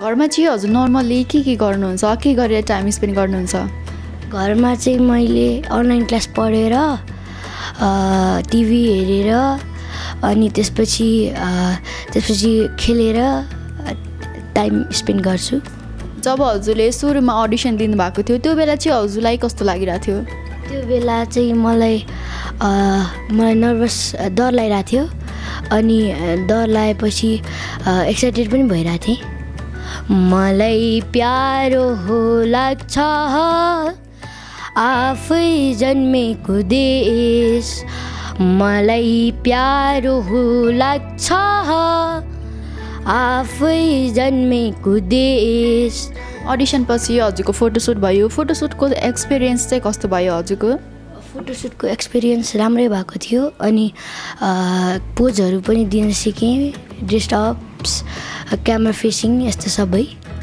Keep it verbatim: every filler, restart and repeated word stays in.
घरमा चाहिँ हजुर नर्मली के के गर्नुहुन्छ के गरेर टाइम स्पेन्ड गर्नुहुन्छ घरमा चाहिँ मैले अनलाइन क्लास पढेर टिभी हेरेर अनि त्यसपछि त्यसपछि खेलेर टाइम स्पेन्ड गर्छु जब हजुरले सुरुमा अडिसन दिनुभएको थियो त्यो बेला चाहिँ हजुरलाई कस्तो लागिरहेको थियो त्यो बेला चाहिँ मलाई मलाई नर्भस डर लागिरहेको थियो अनि डर लागेपछि एक्साइटेड पनि भइरहेको थिएँ मलाई प्यारो हो लाग्छ आफै जन्मेको देश मलाई प्यारो हो लाग्छ आफै जन्मेको देश अडिसन पछि हजुरको फोटोसुट भयो फोटोसुटको एक्सपिरियन्स चाहिँ कस्तो भयो हजुरको फोटोसुटको एक्सपिरियन्स राम्रै भएको थियो अनि पोजहरू पनि दिन सिकेँ ड्रेस अप्स क्यामेरा फेसिङ यस्तो सबै